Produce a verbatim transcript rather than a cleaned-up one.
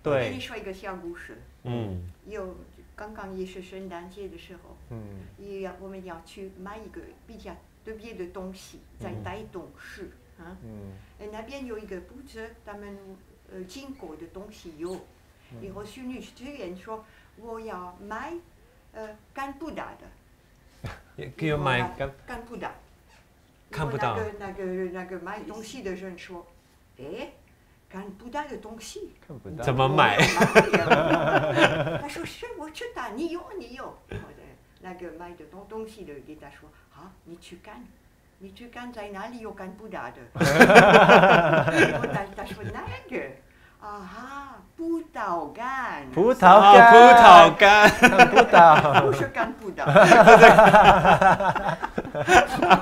对。 我跟你说一个小故事。 嗯。 有刚刚也是圣诞节的时候，嗯，也要我们要去买一个比较特别的东西，在带动市啊。嗯。那边有一个布子，他们呃经过的东西有。以后许女职员说我要买呃干布达的。 可以买干干布达。 看不到。 那个那个那个买东西的人说，哎。看不到的东西， 怎么买？ 他说是我知道，你有你有。或者那个买的东东西的给他说，好，你去看，你去看在哪里有看不到的。我他他说那个，啊哈，葡萄干。 葡萄干， 葡萄干， 看不到， 不是看不到。